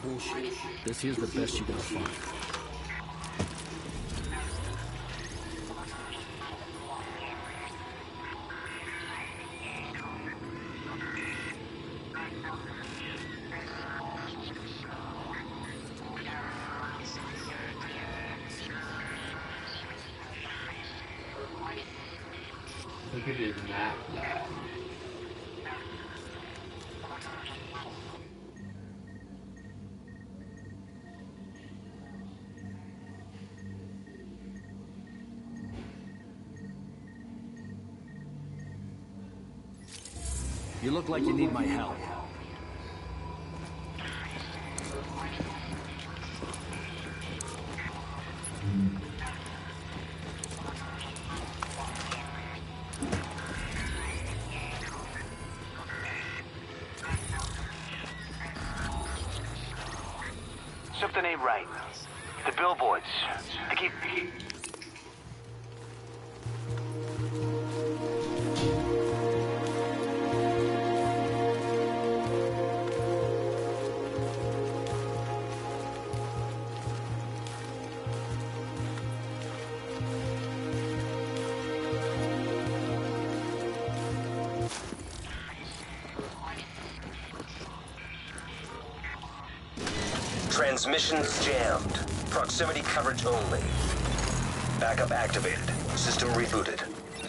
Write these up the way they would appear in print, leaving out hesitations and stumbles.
bullshit. This here's the best you're gonna find. Look at his map, lad. You look like you need my help. Something ain't right. The billboards. They keep... Transmissions jammed. Proximity coverage only. Backup activated. System rebooted.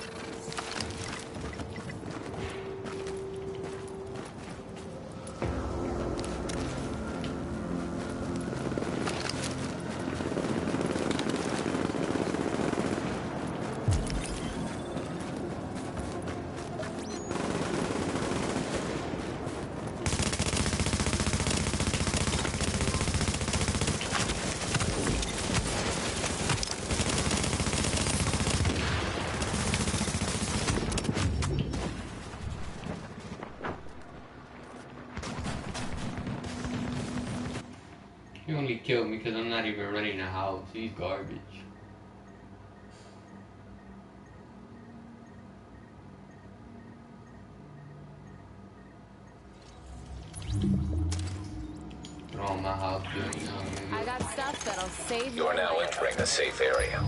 He only killed me because I'm not even running a house. He's garbage. Throw on my house, dude. I got stuff that'll save You are now entering a safe area.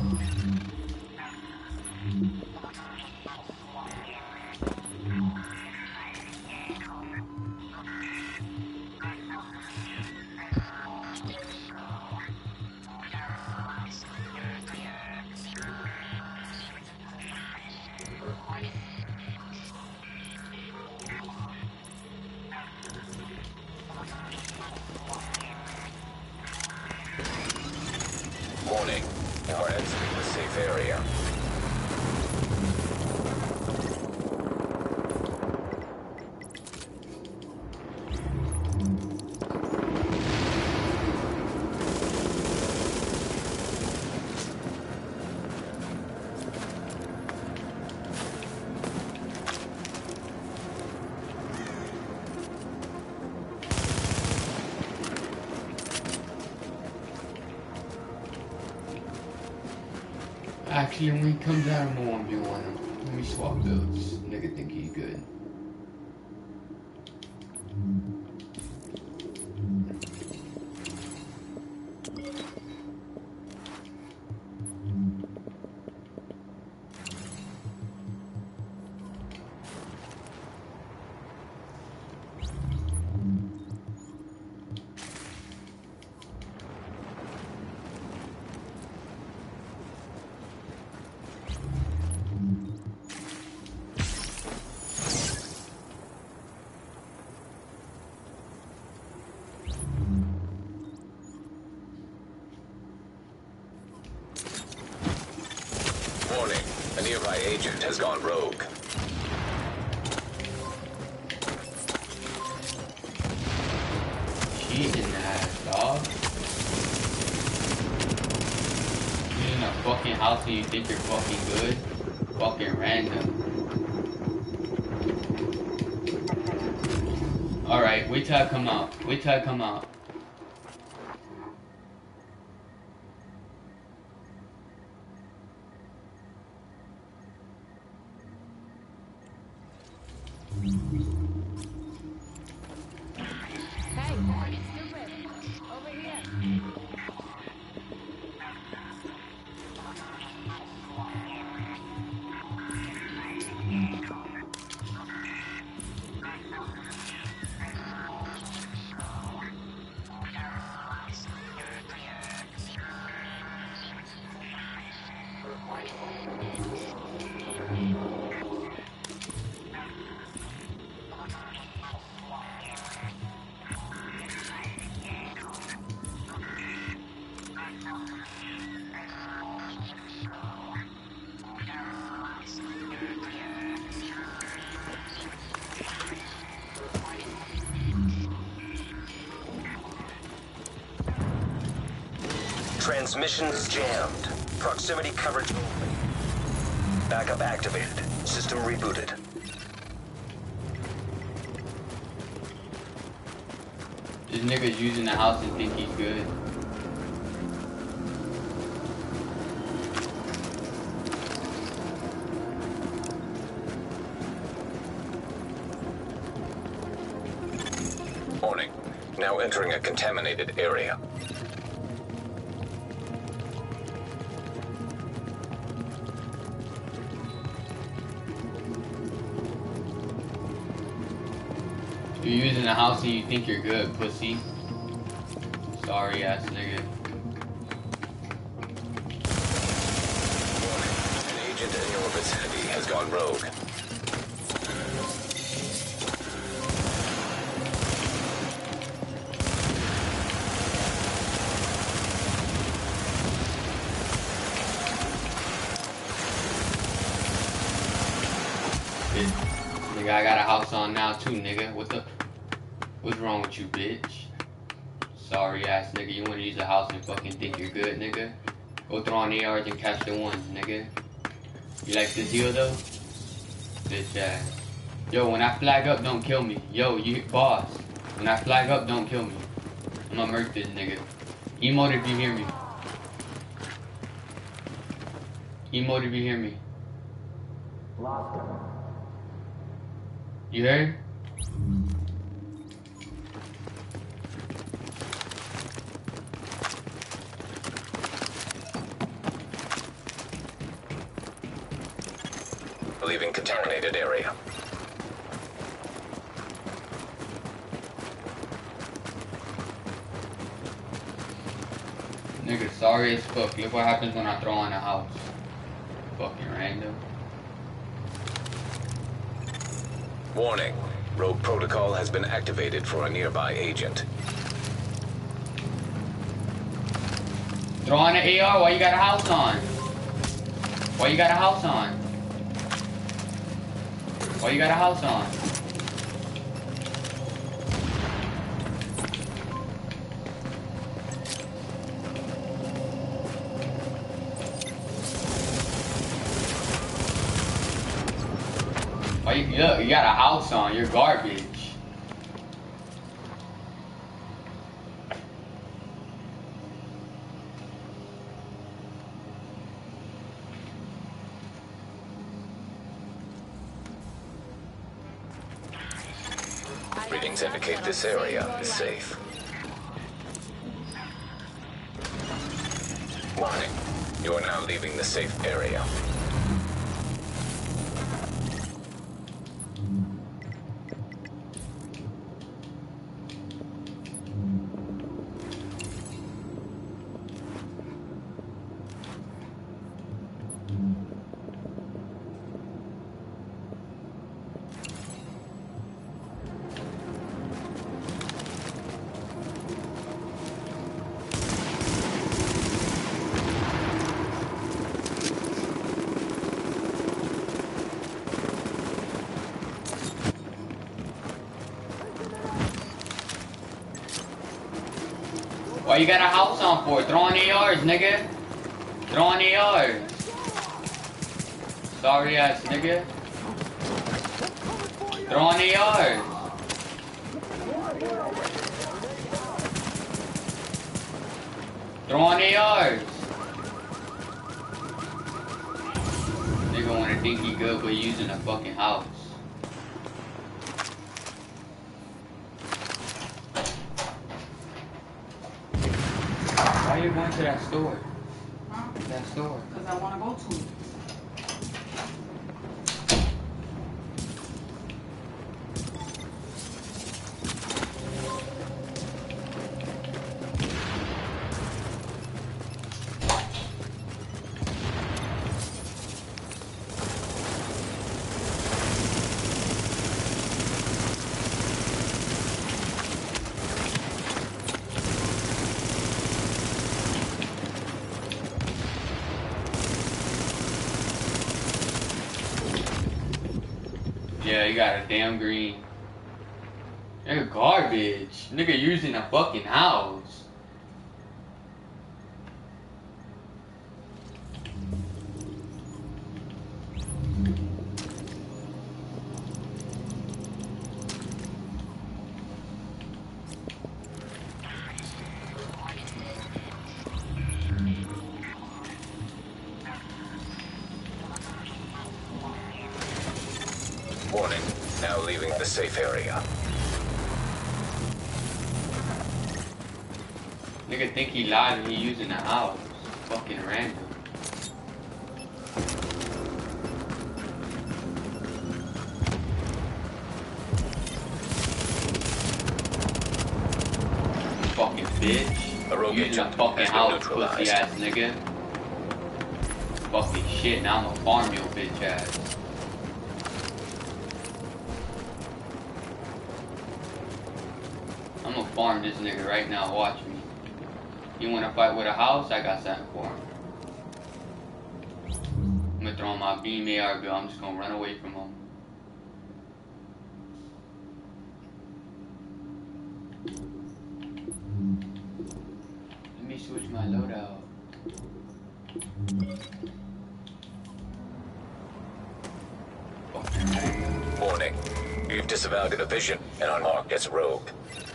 Warning, you are entering the safe area. Actually, when he comes out, I'm gonna 1v1 him. Let me swap builds. Nigga think he's good. Warning, a nearby agent has gone rogue. Cheating ass, dog. You in a fucking house and you think you're fucking good? Fucking random. Alright, wait till I come out. Wait till I come out. Hey, still ready. Transmissions jammed. Proximity coverage only. Backup activated. System rebooted. This nigga's using the house and think he's good. Warning. Now entering a contaminated area. You're using the house and you think you're good, pussy. Sorry ass nigga. Warning. An agent in your vicinity has gone rogue. Nigga, I got a house on now too, nigga. What's wrong with you, bitch? Sorry ass nigga, you wanna use a house and fucking think you're good, nigga? Go throw on the yards and catch the ones, nigga. You like this deal though? Bitch ass. Yo, when I flag up, don't kill me. Yo, you boss. When I flag up, don't kill me. I'ma murk this nigga. Emote if you hear me. Emote if you hear me. You heard? Leaving contaminated area. Nigga, sorry as fuck. Look what happens when I throw on a house. Fucking random. Warning. Rogue protocol has been activated for a nearby agent. Throw on the AR. Why you got a house on? Why you got a house on? Why you got a house on? Why you look? You got a house on. You're garbage. Readings indicate this area is safe. Warning. You are now leaving the safe area. Why you got a house on for? Throw on ARs, nigga. Throw on ARs. Sorry ass nigga. Throw on ARs. Throw on ARs. Nigga wanna think he good but using a fucking house. Why are you going to that store? Huh? That store. Because I want to go to it. Yeah, you got a damn green. They're garbage. Nigga using a fucking house. Warning, now leaving the safe area. Nigga think he live and he using a house. Fucking random. Fucking bitch. A rogue Using a agent fucking has been house, neutralized. pussy ass nigga. Fucking shit, now I'ma farm your bitch ass. I'm gonna farm this nigga right now, watch me. You wanna fight with a house? I got something for him. I'm gonna throw him my beam AR bill, I'm just gonna run away from him. Let me switch my loadout. Fucking random. Warning, you've disavowed a division and unmarked as rogue.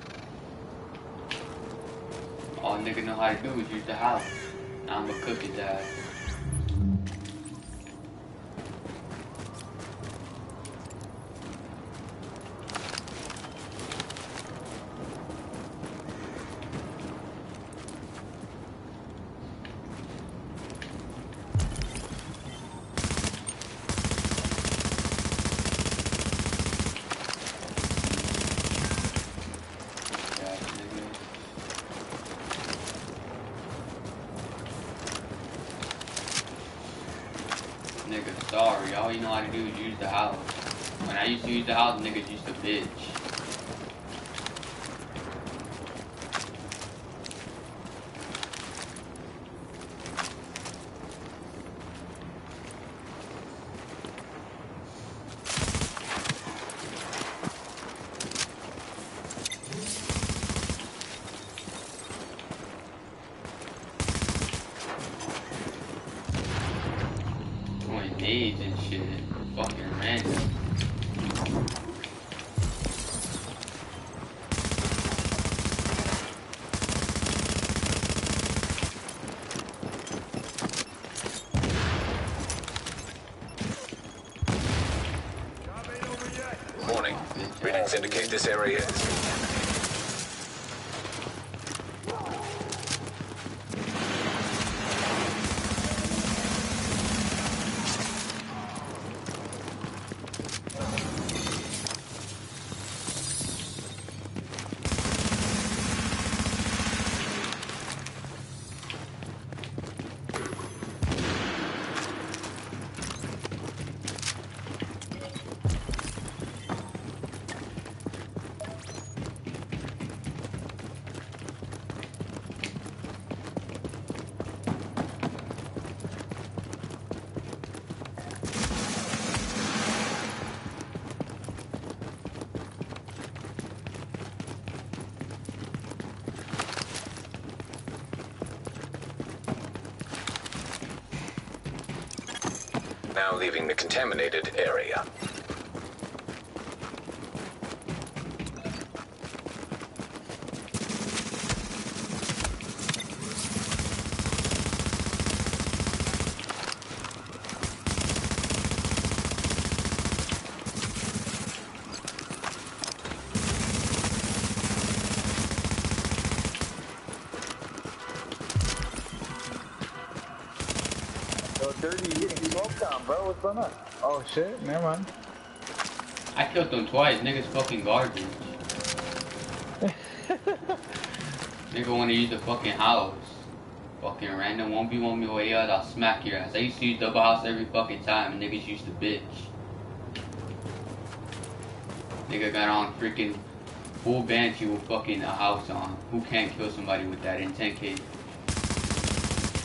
All nigga know how to do is use the house. Now I'ma cook his ass. Ass nigga. Nigga, sorry. All you know how to do is use the house. When I used to use the house, niggas used to bitch. Throwing nades and shit. Fucking random. Warning, readings indicate this area is... Now leaving the contaminated area. Yo, Dirty, you getting smoked on, bro. What's going on? Oh, shit. Never mind. I killed them twice. Niggas fucking garbage. Nigga wanna use the fucking house. Fucking random 1v1 me way out, I'll smack your ass. I used to use double house every fucking time and niggas used to bitch. Nigga got on freaking full banshee with fucking a house on. Who can't kill somebody with that in 10K?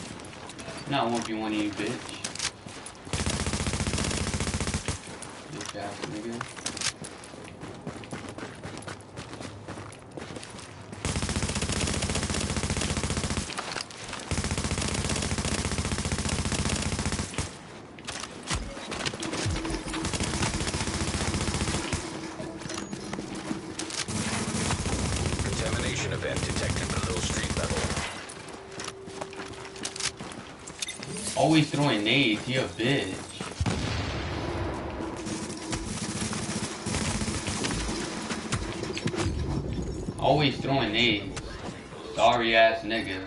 Not 1v1 you bitch. You ass nigga. Contamination event detected below street level. Always throwing nades, he a bitch. Always throwing nades. Sorry ass nigga.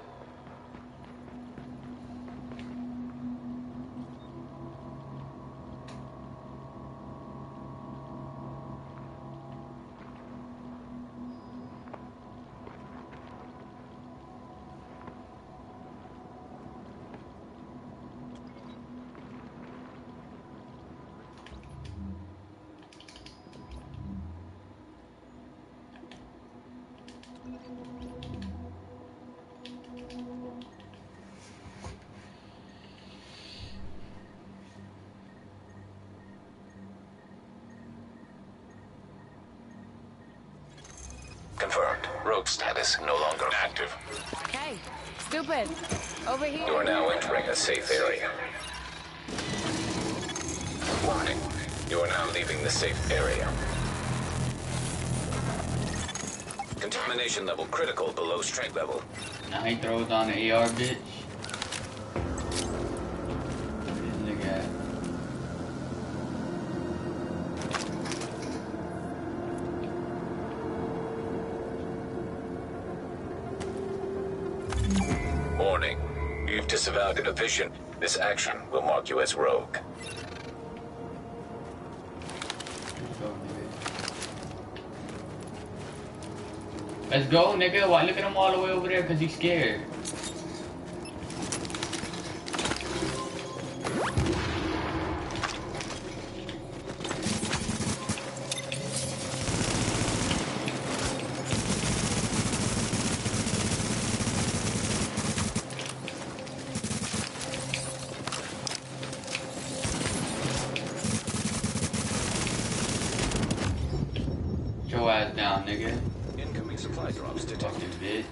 Confirmed. Rogue status no longer active. Hey, stupid. Over You here. are now entering a safe area. Warning. You are now leaving the safe area. Contamination level critical below strength level. Now he throws on the AR bitch. This nigga. Warning. You've disavowed a division. This action will mark you as rogue. Let's go, nigga. Why look at him all the way over there? Cause he's scared. Get your ass down, nigga. Incoming supply drops detected. Fucking bitch.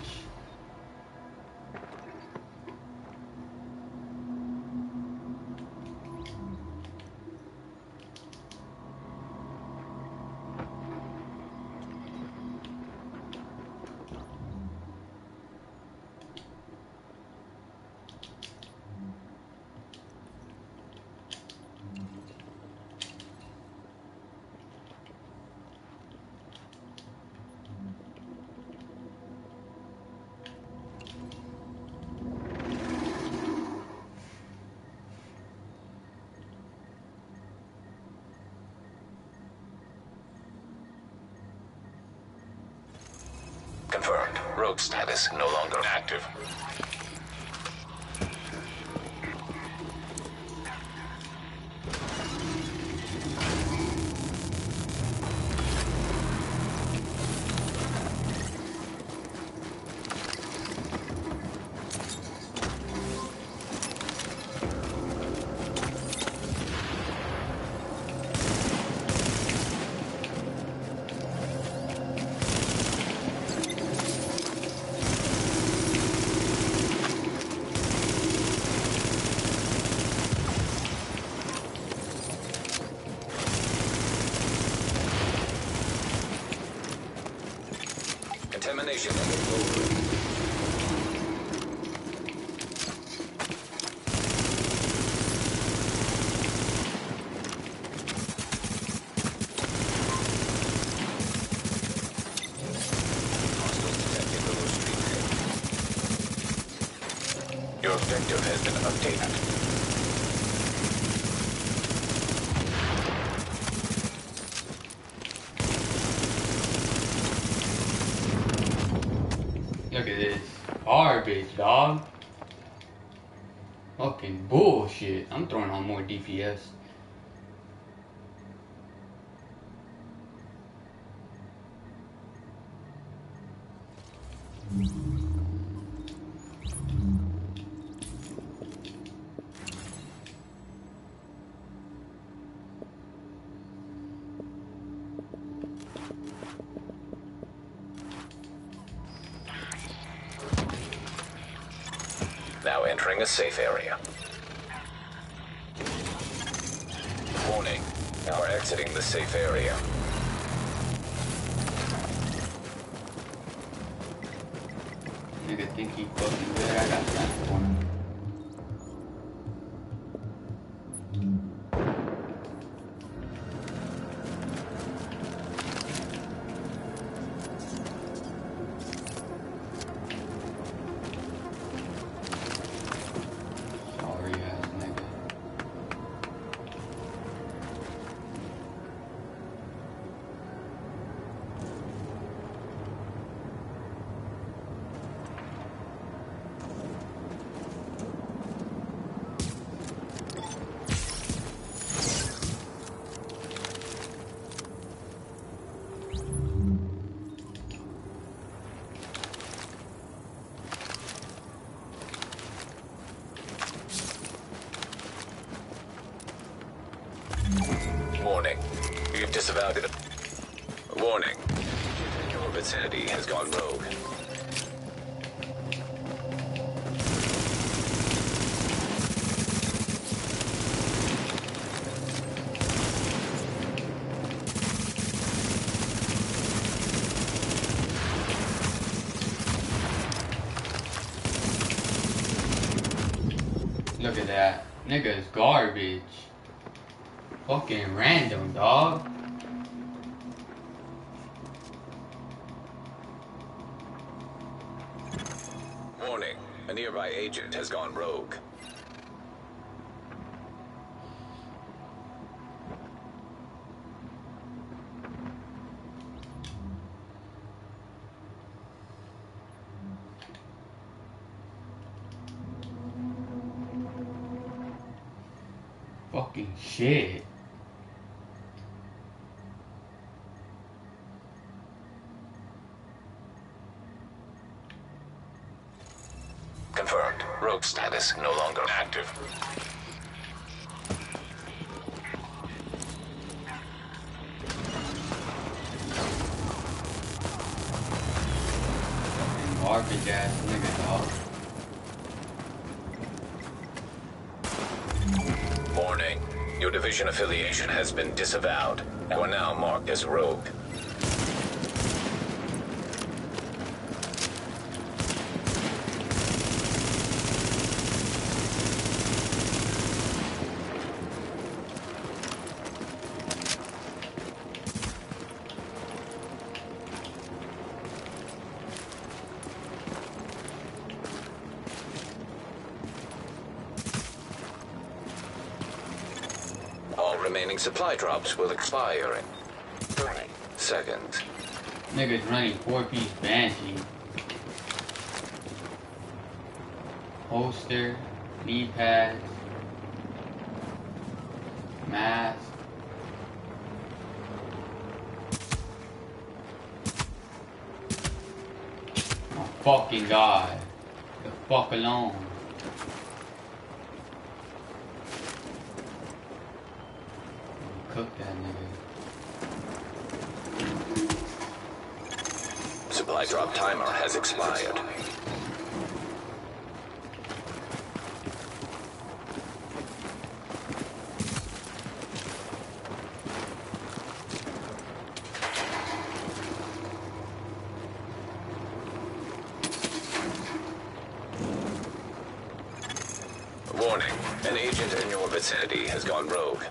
Confirmed. Rogue status no longer active. Contamination level low. Your objective has been updated. Look at this. Garbage, dog. Fucking bullshit. I'm throwing on more DPS. entering a safe area. Warning, now we're exiting the safe area. Nigga think he fucking good, I got time for him. Sorry ass nigga. Warning, you've disavowed it. Warning, your vicinity has gone rogue. Look at that. Nigga is garbage. Fucking random, dog. Warning, a nearby agent has gone rogue. Fucking shit. Confirmed. Rogue status no longer active. Fucking garbage ass nigga, dog. Warning, your division affiliation has been disavowed. You are now marked as rogue. All remaining supply drops will expire in 30 seconds. Nigga's running 4-piece Banshee. Holster, knee pads, mask. Oh fucking god. The fuck alone. Cook that nigga. Supply drop timer has expired. Warning, an agent in your vicinity has gone rogue.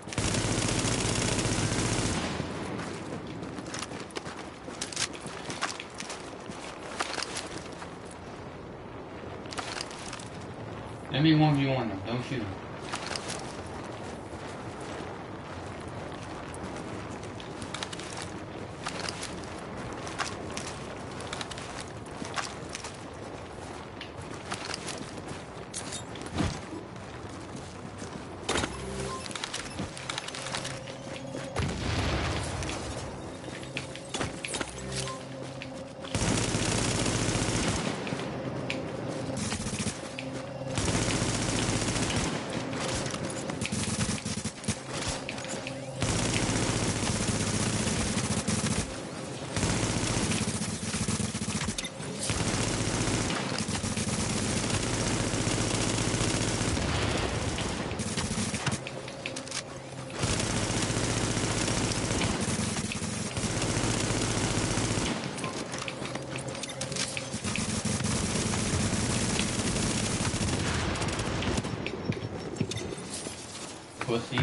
Let me 1v1 them, don't shoot them. pussy.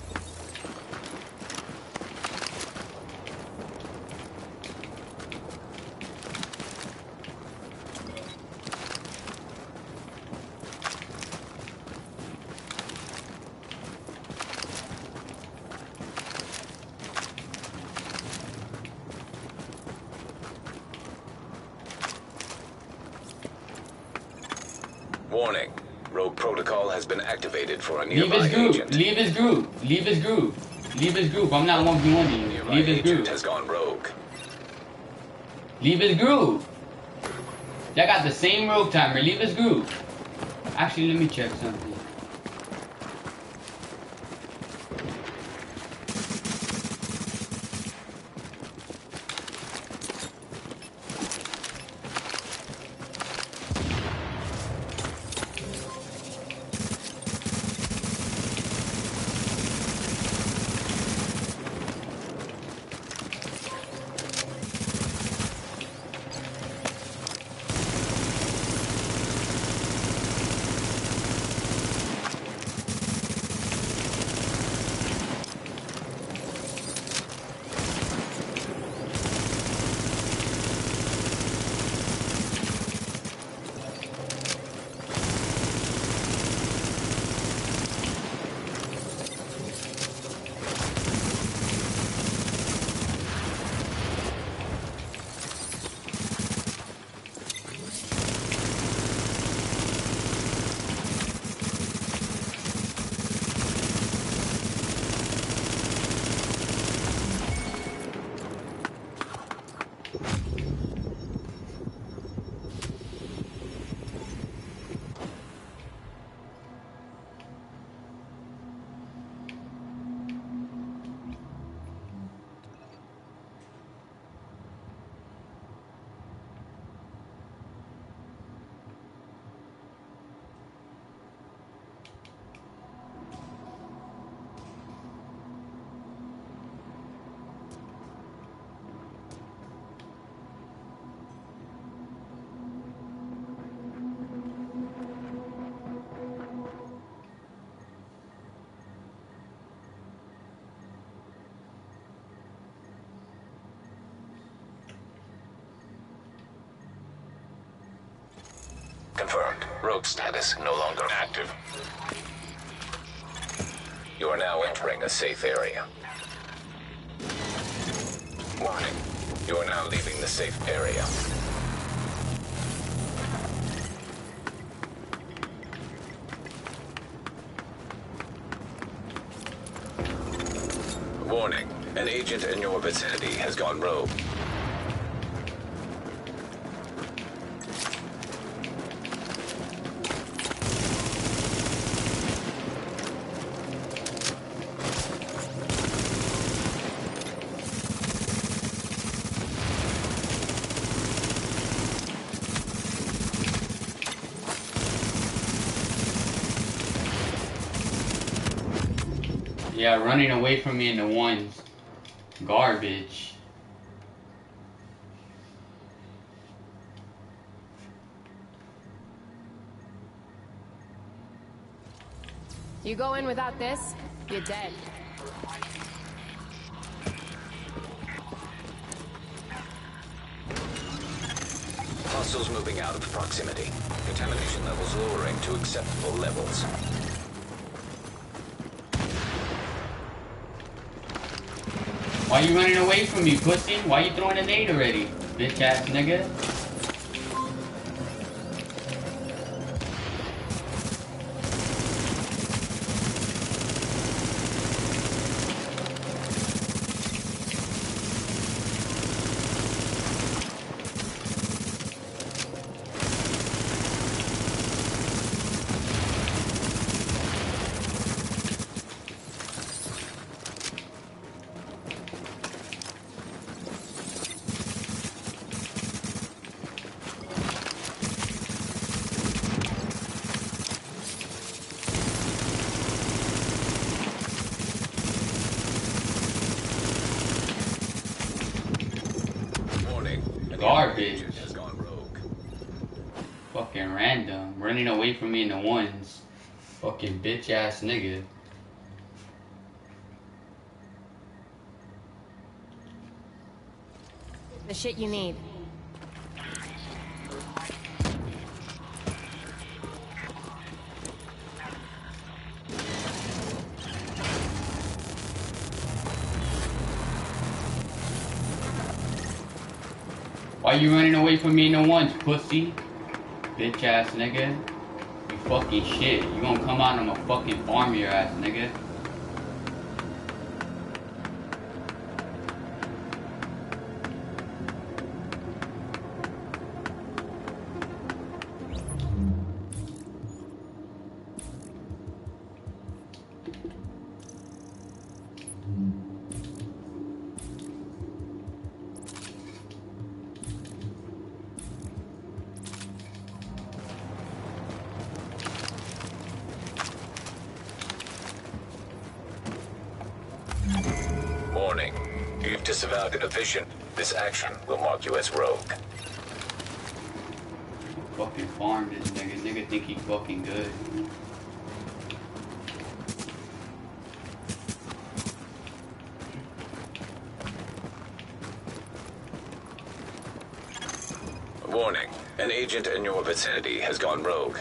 Warning. Rogue Protocol has been activated for a Leave nearby his group. agent. Leave his group. Leave his group. Leave his group. I'm not 1v1 you. Nearby Leave his agent group. has gone rogue. Leave his group. Y'all got the same rogue timer. Leave his group. Actually, let me check something. Confirmed. Rogue status no longer active. You are now entering a safe area. Warning. You are now leaving the safe area. Warning. An agent in your vicinity has gone rogue. Yeah, running away from me in the ones. Garbage. You go in without this, you're dead. Hostiles moving out of proximity. Contamination levels lowering to acceptable levels. Why you running away from me, pussy? Why you throwing a nade already, bitch ass nigga? Garbage. Has gone rogue. Fucking random. Running away from me in the ones. Fucking bitch ass nigga. The shit you need. Why you running away from me in the ones, pussy? Bitch ass nigga. You fucking shit. You gonna come out and I'ma fucking farm your ass, nigga. Warning. You've disavowed a vision. This action will mark you as rogue. Fucking farm this nigga. Nigga think he fucking good. Warning. An agent in your vicinity has gone rogue.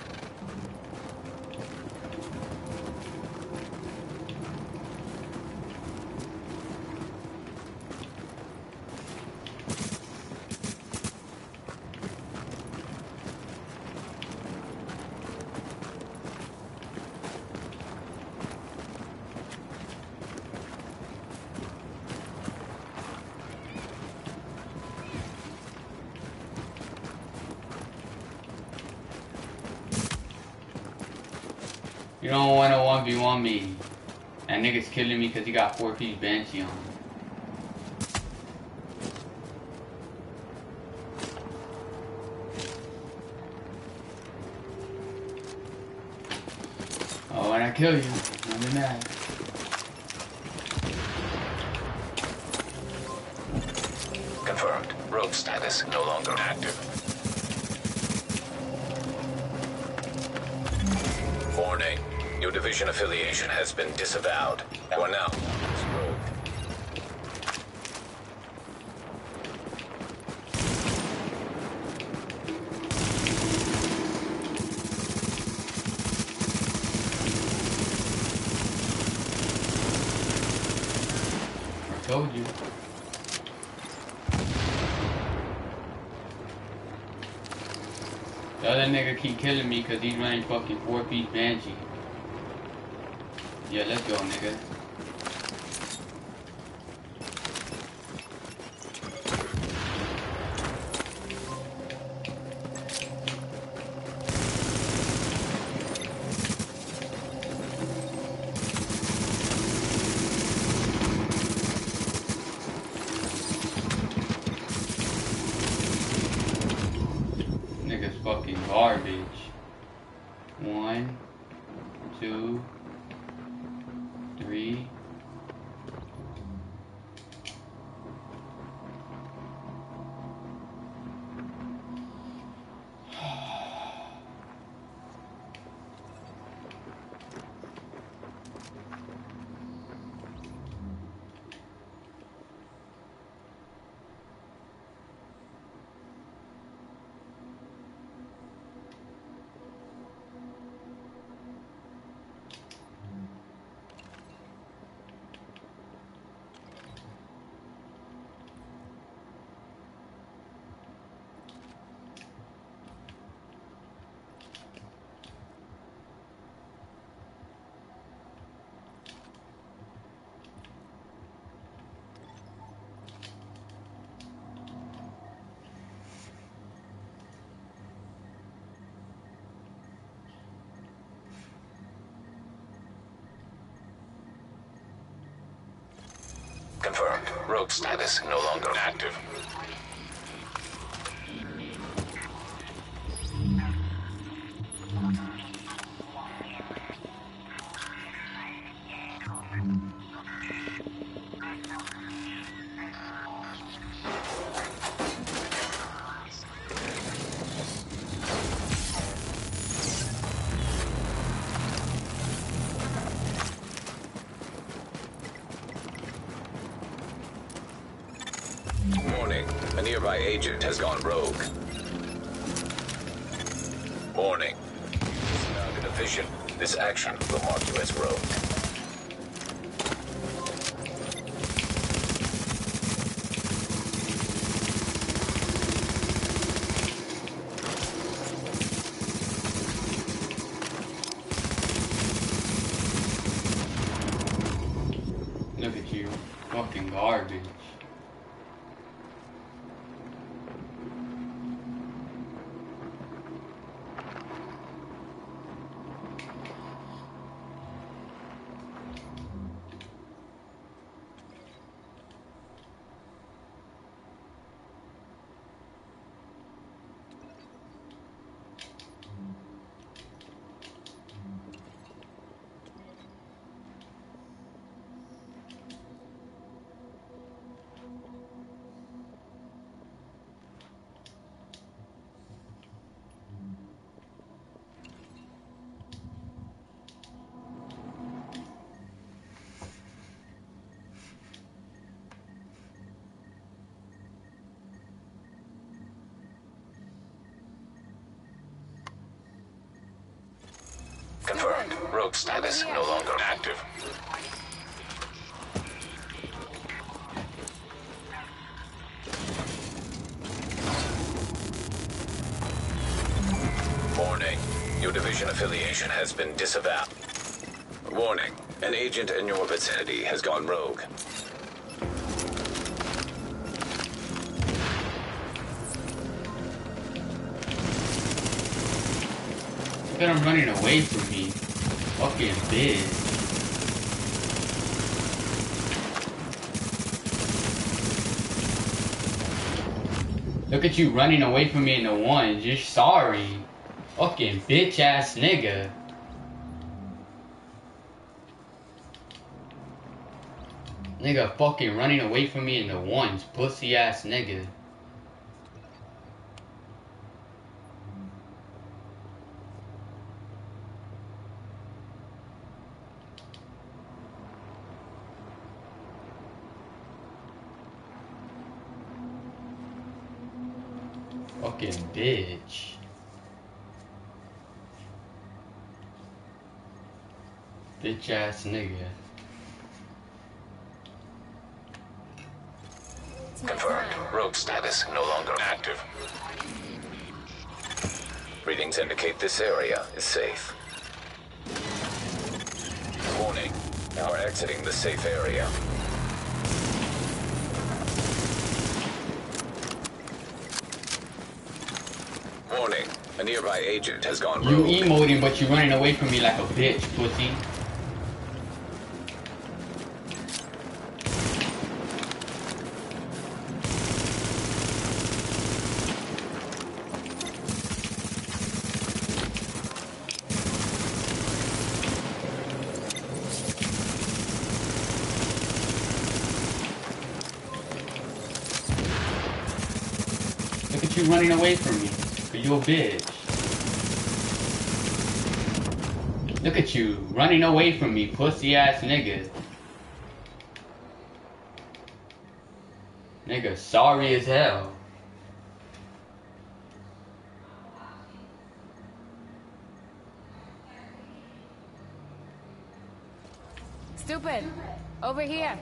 You don't wanna 1v1 me. That nigga's killing me because he got 4-piece Banshee on him. Oh, when I kill you, I'm be mad. Confirmed. Rogue status no longer active. Warning. Your division affiliation has been disavowed. You are now rogue. I told you. The other nigga keep killing me because he's running fucking 4-piece Banshee. Yeah, let's go, nigga. Nigga's fucking garbage. 1, 2, 3. Confirmed. Rogue status no longer active. Warning, a nearby agent has gone rogue. Warning. Found in a vision. This action will mark you as rogue. Look at you. Fucking garbage. Confirmed. Rogue status no longer active. Warning. Your division affiliation has been disavowed. Warning. An agent in your vicinity has gone rogue. Look at him running away from me. Fucking bitch. Look at you running away from me in the ones. You're sorry. Fucking bitch ass nigga. Nigga fucking running away from me in the ones. Pussy ass nigga. Fucking bitch. Bitch ass nigga. Confirmed. Rogue status no longer active. Readings indicate this area is safe. Warning. Now we're exiting the safe area. Warning. A nearby agent has gone You rogue. emoting, but you running away from me like a bitch, pussy. Look at you running away from me. Cause you a bitch. Look at you running away from me, pussy ass nigga. Nigga, sorry as hell. Stupid. Over here.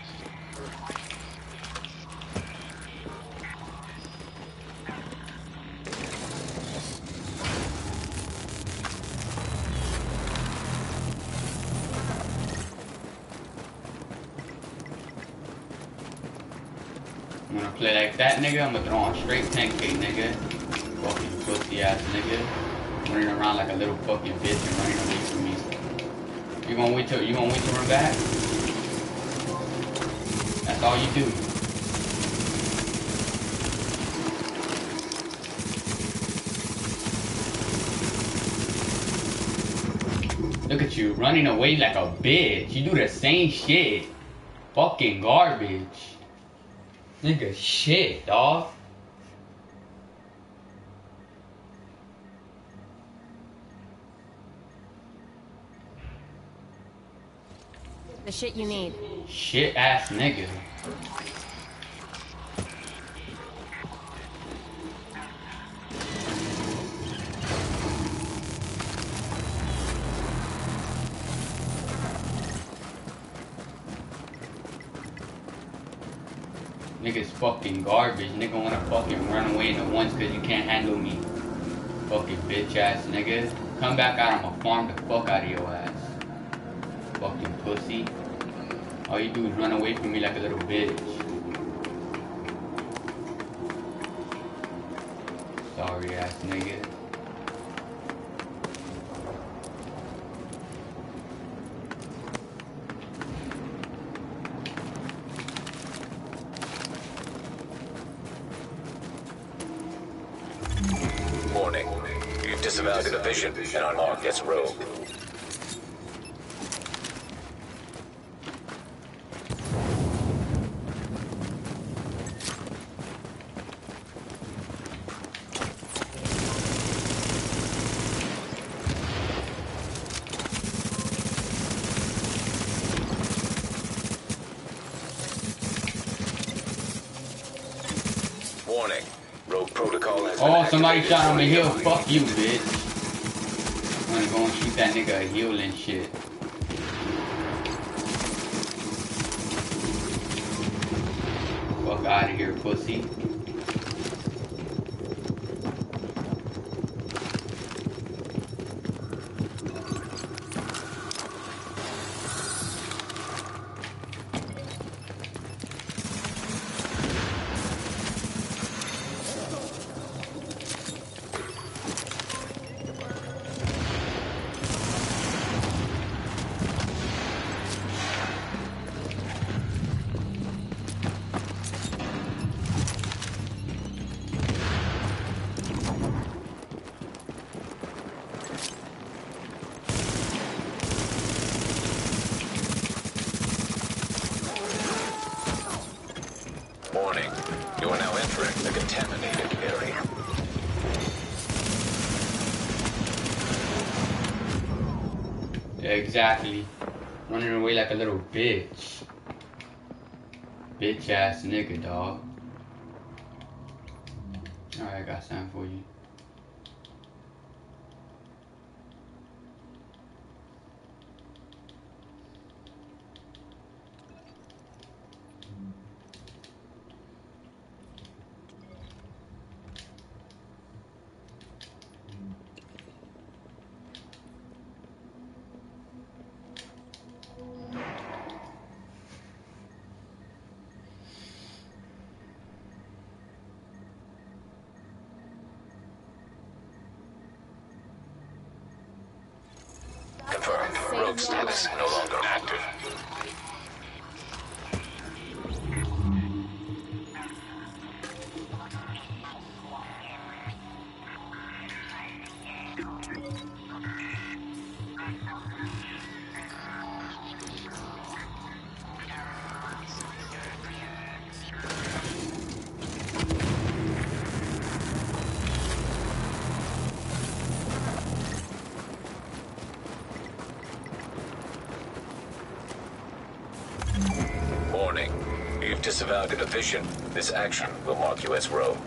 I'm gonna play like that, nigga. I'm gonna throw on straight 10K, nigga. Fucking pussy ass nigga. Running around like a little fucking bitch and running away from me. You gonna wait till run back? That's all you do. Look at you running away like a bitch. You do the same shit. Fucking garbage. Nigga, shit, dawg. The shit you need. Shit ass nigga. Nigga's fucking garbage. Nigga wanna fucking run away in the ones cause you can't handle me. Fucking bitch ass nigga. Come back out, I'ma farm the fuck out of your ass. Fucking pussy. All you do is run away from me like a little bitch. Sorry ass nigga. Warning. You've disavowed the division and are marked as rogue. Warning. Rogue protocol has been Oh, somebody activated shot on for the hill. reopening. Fuck you, bitch. I'm gonna go and shoot that nigga a heel and shit. Fuck out of here, pussy. Warning. You are now entering the contaminated area. Yeah, exactly. Running away like a little bitch. Bitch ass nigga, dog. Alright, I got something for you. Confirmed. Rogue status no longer active. Warning. You've disavowed the division. This action will mark you as rogue.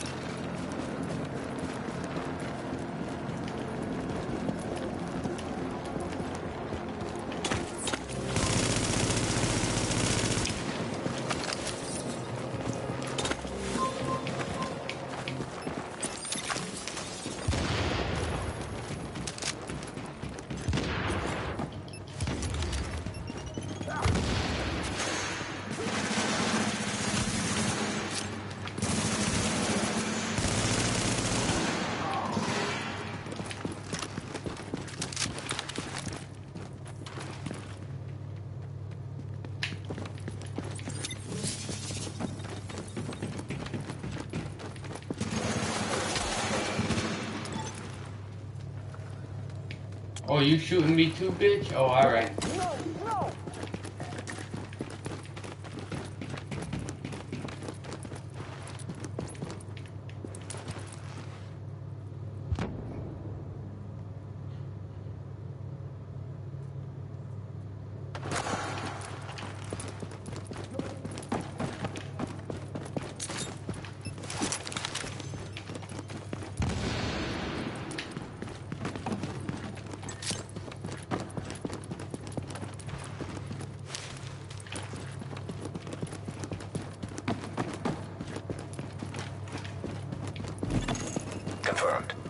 Oh, you shooting me too, bitch? Oh, alright.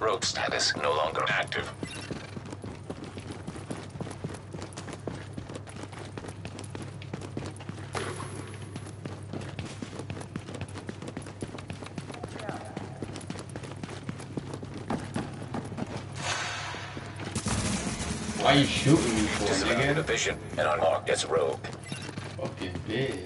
Rogue status no longer active. Why you shooting me for, Disavow nigga? division and unmarked as rogue. Fucking bitch.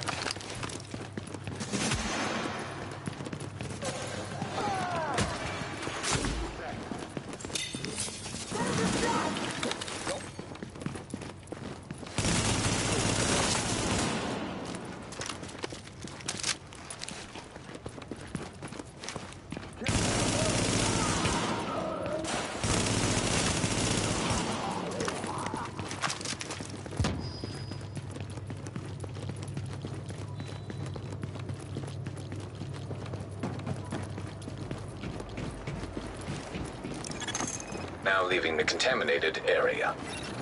Now leaving the contaminated area.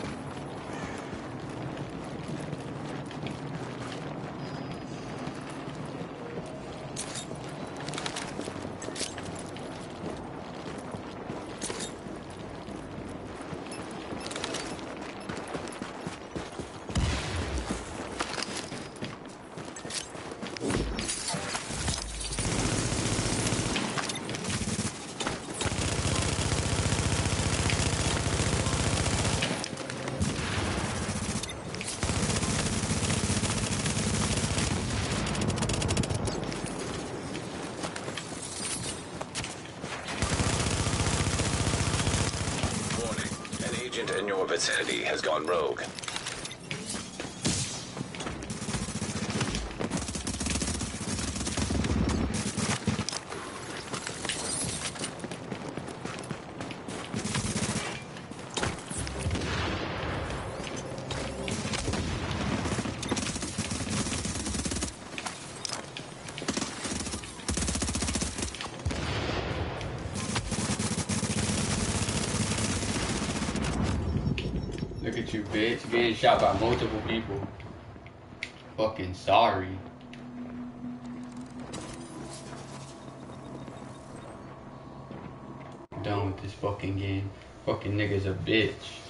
Agent in your vicinity has gone rogue. Look at you, bitch. Getting shot by multiple people. Fucking sorry. Done with this fucking game. Fucking nigga's a bitch.